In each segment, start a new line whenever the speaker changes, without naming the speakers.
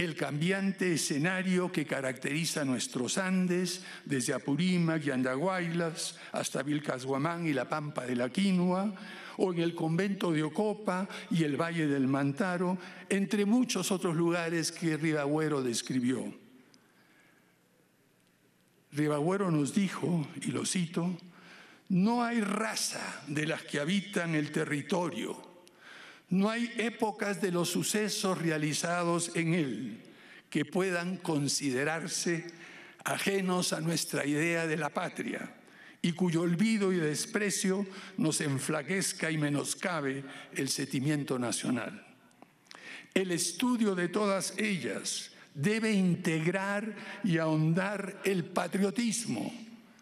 el cambiante escenario que caracteriza nuestros Andes, desde Apurímac y Andahuaylas hasta Vilcashuamán y la Pampa de la Quinua, o en el convento de Ocopa y el Valle del Mantaro, entre muchos otros lugares que Ribagüero describió. Ribagüero nos dijo, y lo cito, no hay raza de las que habitan el territorio, no hay épocas de los sucesos realizados en él que puedan considerarse ajenos a nuestra idea de la patria y cuyo olvido y desprecio nos enflaquezca y menoscabe el sentimiento nacional. El estudio de todas ellas debe integrar y ahondar el patriotismo,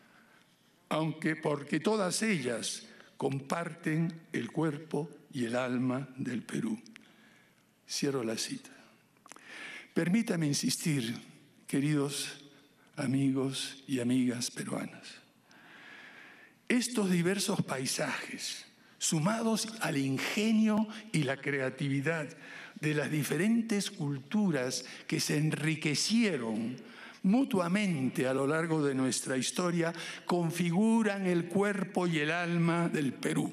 porque todas ellas comparten el cuerpo y el alma del Perú. Cierro la cita. Permítame insistir, queridos amigos y amigas peruanas, estos diversos paisajes, sumados al ingenio y la creatividad de las diferentes culturas que se enriquecieron mutuamente a lo largo de nuestra historia, configuran el cuerpo y el alma del Perú.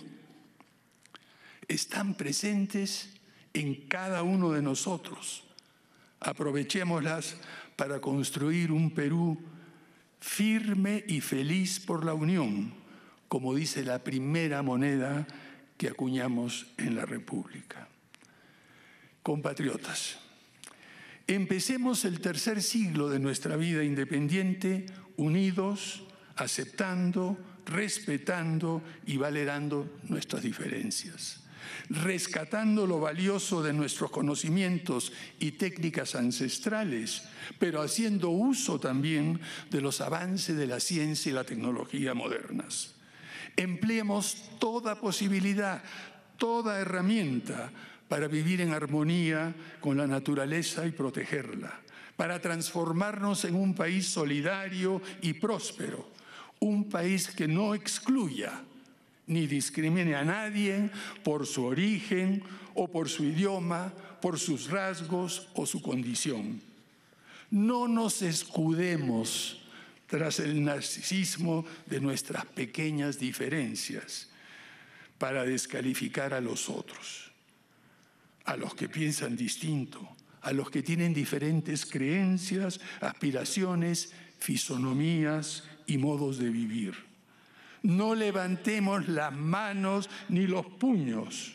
Están presentes en cada uno de nosotros. Aprovechémoslas para construir un Perú firme y feliz por la unión, como dice la primera moneda que acuñamos en la República. Compatriotas, empecemos el tercer siglo de nuestra vida independiente unidos, aceptando, respetando y valerando nuestras diferencias, rescatando lo valioso de nuestros conocimientos y técnicas ancestrales, pero haciendo uso también de los avances de la ciencia y la tecnología modernas. Empleemos toda posibilidad, toda herramienta para vivir en armonía con la naturaleza y protegerla, para transformarnos en un país solidario y próspero, un país que no excluya ni discrimine a nadie por su origen o por su idioma, por sus rasgos o su condición. No nos escudemos tras el narcisismo de nuestras pequeñas diferencias para descalificar a los otros, a los que piensan distinto, a los que tienen diferentes creencias, aspiraciones, fisonomías y modos de vivir. No levantemos las manos ni los puños.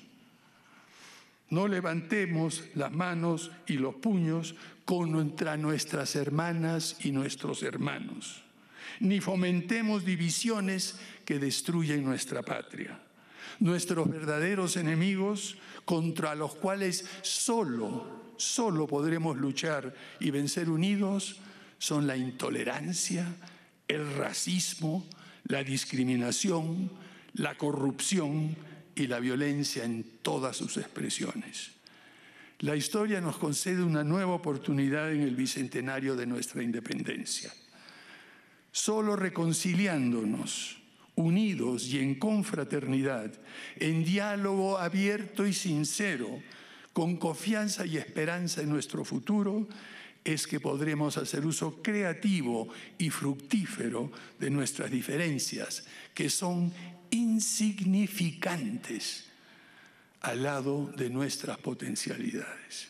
No levantemos las manos y los puños contra nuestras hermanas y nuestros hermanos, ni fomentemos divisiones que destruyen nuestra patria. Nuestros verdaderos enemigos, contra los cuales solo podremos luchar y vencer unidos, son la intolerancia, el racismo, la discriminación, la corrupción y la violencia en todas sus expresiones. La historia nos concede una nueva oportunidad en el bicentenario de nuestra independencia. Solo reconciliándonos, unidos y en confraternidad, en diálogo abierto y sincero, con confianza y esperanza en nuestro futuro, es que podremos hacer uso creativo y fructífero de nuestras diferencias, que son insignificantes al lado de nuestras potencialidades.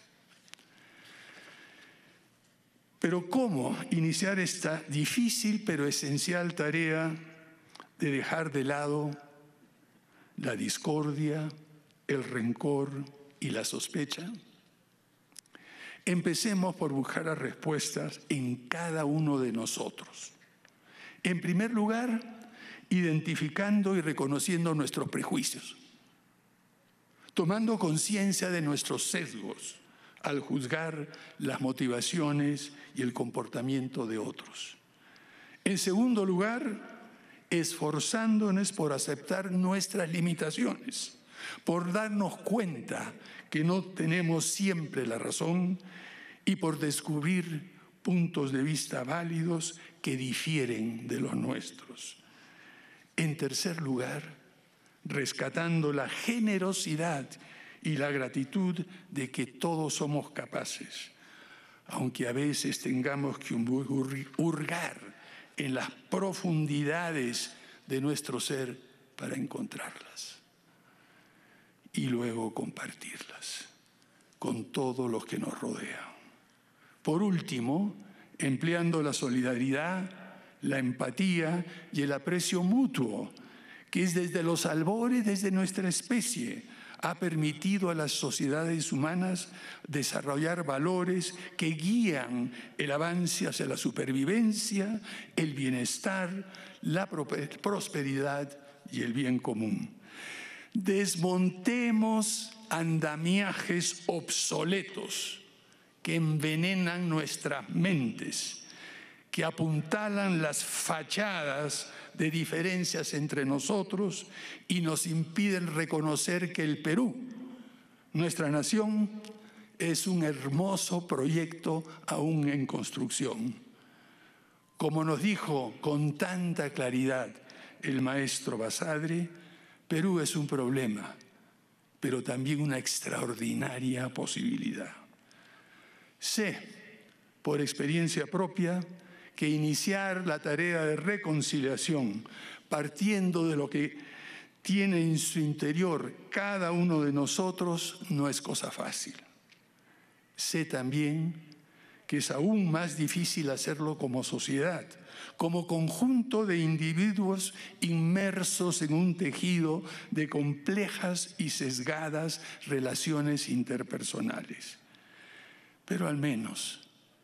Pero ¿cómo iniciar esta difícil pero esencial tarea de dejar de lado la discordia, el rencor y la sospecha? Empecemos por buscar las respuestas en cada uno de nosotros. En primer lugar, identificando y reconociendo nuestros prejuicios, tomando conciencia de nuestros sesgos al juzgar las motivaciones y el comportamiento de otros. En segundo lugar, esforzándonos por aceptar nuestras limitaciones, por darnos cuenta que no tenemos siempre la razón y por descubrir puntos de vista válidos que difieren de los nuestros. En tercer lugar, rescatando la generosidad y la gratitud de que todos somos capaces, aunque a veces tengamos que hurgar en las profundidades de nuestro ser para encontrarlas y luego compartirlas con todos los que nos rodean. Por último, empleando la solidaridad, la empatía y el aprecio mutuo, que es desde los albores, desde nuestra especie, ha permitido a las sociedades humanas desarrollar valores que guían el avance hacia la supervivencia, el bienestar, la prosperidad y el bien común. Desmontemos andamiajes obsoletos que envenenan nuestras mentes, que apuntalan las fachadas de diferencias entre nosotros y nos impiden reconocer que el Perú, nuestra nación, es un hermoso proyecto aún en construcción. Como nos dijo con tanta claridad el maestro Basadre, Perú es un problema, pero también una extraordinaria posibilidad. Sé, por experiencia propia, que iniciar la tarea de reconciliación partiendo de lo que tiene en su interior cada uno de nosotros no es cosa fácil. Sé también que es aún más difícil hacerlo como sociedad, como conjunto de individuos inmersos en un tejido de complejas y sesgadas relaciones interpersonales. Pero al menos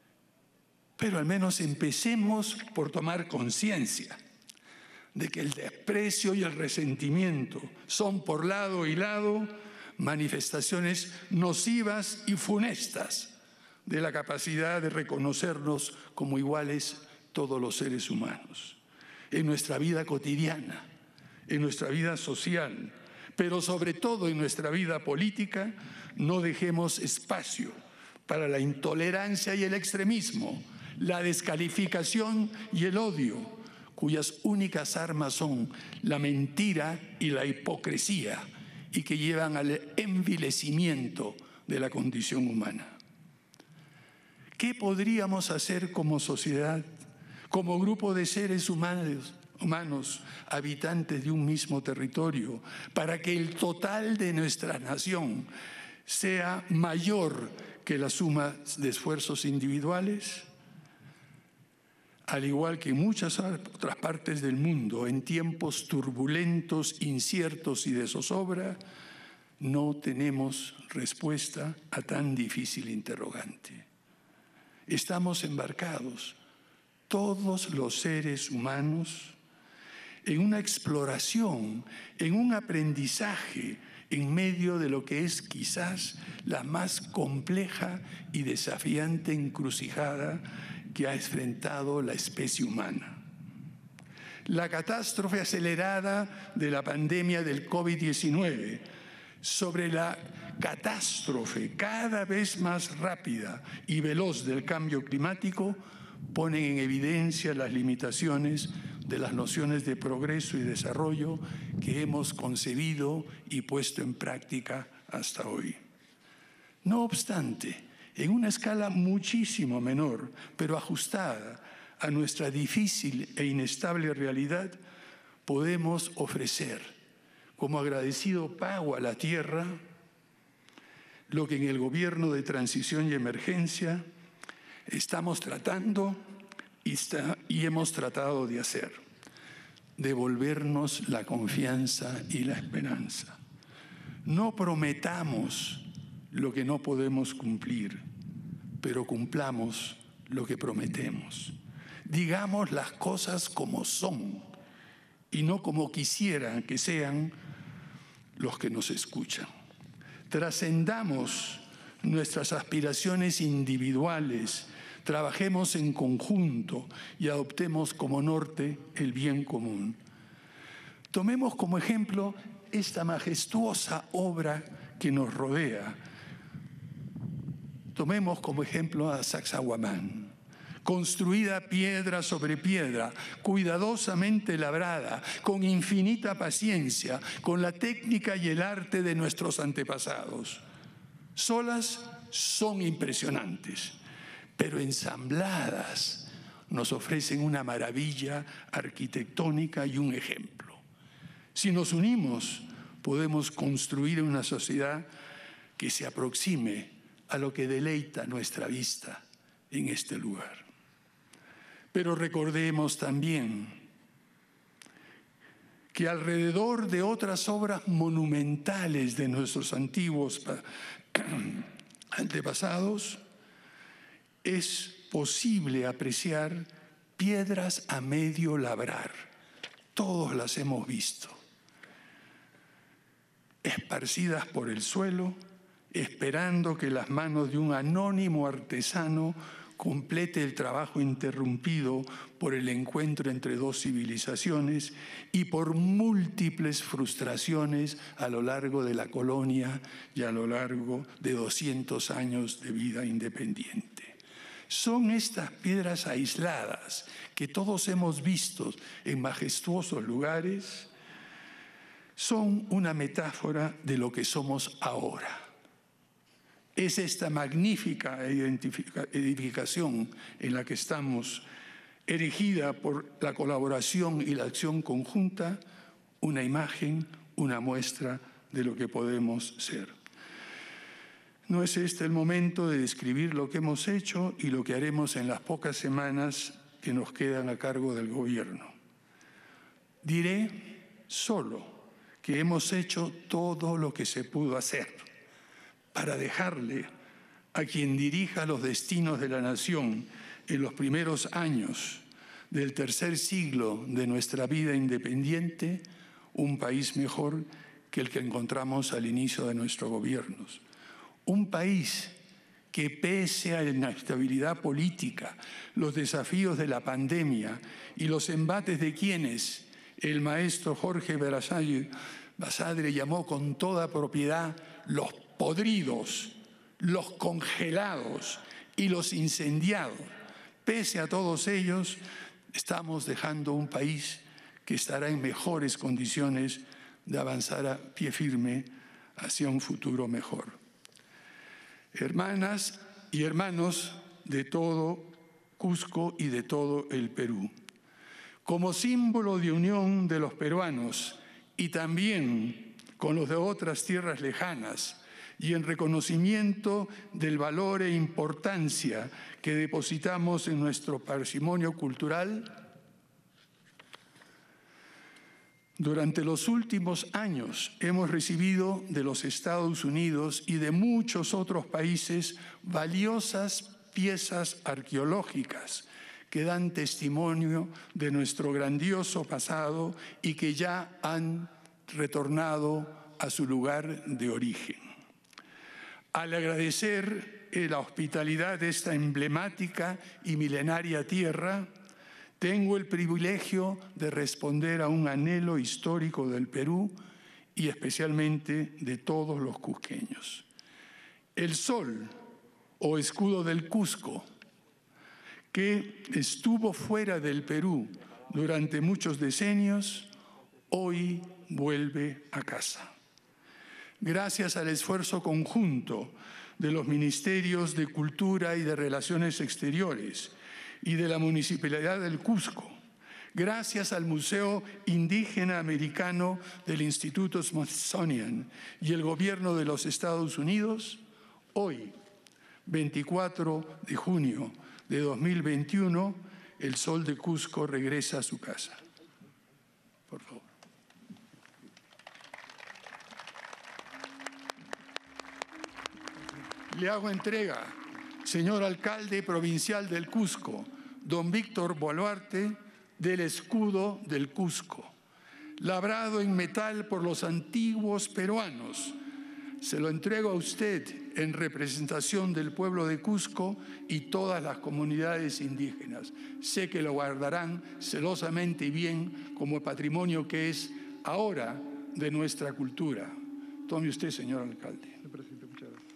empecemos por tomar conciencia de que el desprecio y el resentimiento son por lado y lado manifestaciones nocivas y funestas de la capacidad de reconocernos como iguales todos los seres humanos, en nuestra vida cotidiana, en nuestra vida social, pero sobre todo en nuestra vida política. No dejemos espacio para la intolerancia y el extremismo, la descalificación y el odio, cuyas únicas armas son la mentira y la hipocresía, y que llevan al envilecimiento de la condición humana. ¿Qué podríamos hacer como sociedad, como grupo de seres humanos, habitantes de un mismo territorio, para que el total de nuestra nación sea mayor que la suma de esfuerzos individuales? Al igual que en muchas otras partes del mundo, en tiempos turbulentos, inciertos y de zozobra, no tenemos respuesta a tan difícil interrogante. Estamos embarcados, todos los seres humanos, en una exploración, en un aprendizaje, en medio de lo que es quizás la más compleja y desafiante encrucijada que ha enfrentado la especie humana. La catástrofe acelerada de la pandemia del COVID-19 sobre la catástrofe cada vez más rápida y veloz del cambio climático ponen en evidencia las limitaciones de las nociones de progreso y desarrollo que hemos concebido y puesto en práctica hasta hoy. No obstante, en una escala muchísimo menor, pero ajustada a nuestra difícil e inestable realidad, podemos ofrecer como agradecido pago a la tierra lo que en el Gobierno de Transición y Emergencia estamos tratando y hemos tratado de hacer: devolvernos la confianza y la esperanza. No prometamos lo que no podemos cumplir, pero cumplamos lo que prometemos. Digamos las cosas como son y no como quisieran que sean los que nos escuchan. Trascendamos nuestras aspiraciones individuales, trabajemos en conjunto y adoptemos como norte el bien común. Tomemos como ejemplo esta majestuosa obra que nos rodea. Tomemos como ejemplo a Sacsayhuamán, construida piedra sobre piedra, cuidadosamente labrada, con infinita paciencia, con la técnica y el arte de nuestros antepasados. Solas son impresionantes, pero ensambladas nos ofrecen una maravilla arquitectónica y un ejemplo. Si nos unimos, podemos construir una sociedad que se aproxime a lo que deleita nuestra vista en este lugar. Pero recordemos también que alrededor de otras obras monumentales de nuestros antiguos antepasados es posible apreciar piedras a medio labrar. Todos las hemos visto, esparcidas por el suelo, esperando que las manos de un anónimo artesano complete el trabajo interrumpido por el encuentro entre dos civilizaciones y por múltiples frustraciones a lo largo de la colonia y a lo largo de 200 años de vida independiente. Son estas piedras aisladas que todos hemos visto en majestuosos lugares, son una metáfora de lo que somos ahora. Es esta magnífica edificación en la que estamos, erigida por la colaboración y la acción conjunta, una imagen, una muestra de lo que podemos ser. ¿No es este el momento de describir lo que hemos hecho y lo que haremos en las pocas semanas que nos quedan a cargo del gobierno? Diré solo que hemos hecho todo lo que se pudo hacer para dejarle a quien dirija los destinos de la nación en los primeros años del tercer siglo de nuestra vida independiente, un país mejor que el que encontramos al inicio de nuestros gobiernos. Un país que, pese a la inestabilidad política, los desafíos de la pandemia y los embates de quienes el maestro Jorge Basadre llamó con toda propiedad los podridos, los congelados y los incendiados, pese a todos ellos, estamos dejando un país que estará en mejores condiciones de avanzar a pie firme hacia un futuro mejor. Hermanas y hermanos de todo Cusco y de todo el Perú, como símbolo de unión de los peruanos y también con los de otras tierras lejanas, y en reconocimiento del valor e importancia que depositamos en nuestro patrimonio cultural, durante los últimos años hemos recibido de los Estados Unidos y de muchos otros países valiosas piezas arqueológicas que dan testimonio de nuestro grandioso pasado y que ya han retornado a su lugar de origen. Al agradecer la hospitalidad de esta emblemática y milenaria tierra, tengo el privilegio de responder a un anhelo histórico del Perú y especialmente de todos los cusqueños. El sol o escudo del Cusco, que estuvo fuera del Perú durante muchos decenios, hoy vuelve a casa. Gracias al esfuerzo conjunto de los Ministerios de Cultura y de Relaciones Exteriores y de la Municipalidad del Cusco, gracias al Museo Indígena Americano del Instituto Smithsonian y el Gobierno de los Estados Unidos, hoy, 24 de junio de 2021, el sol de Cusco regresa a su casa. Por favor. Le hago entrega, señor alcalde provincial del Cusco, don Víctor Boluarte, del escudo del Cusco, labrado en metal por los antiguos peruanos. Se lo entrego a usted en representación del pueblo de Cusco y todas las comunidades indígenas. Sé que lo guardarán celosamente y bien como patrimonio que es ahora de nuestra cultura. Tome usted, señor alcalde. Muchas gracias.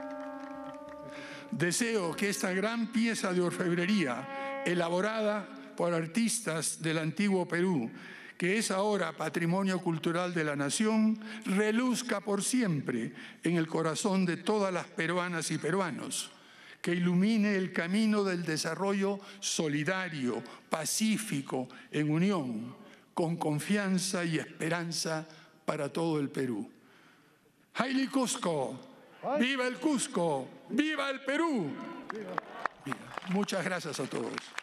Deseo que esta gran pieza de orfebrería, elaborada por artistas del antiguo Perú, que es ahora patrimonio cultural de la nación, reluzca por siempre en el corazón de todas las peruanas y peruanos, que ilumine el camino del desarrollo solidario, pacífico, en unión, con confianza y esperanza para todo el Perú. ¡Haile Cusco! ¡Viva el Cusco! ¡Viva el Perú! Muchas gracias a todos.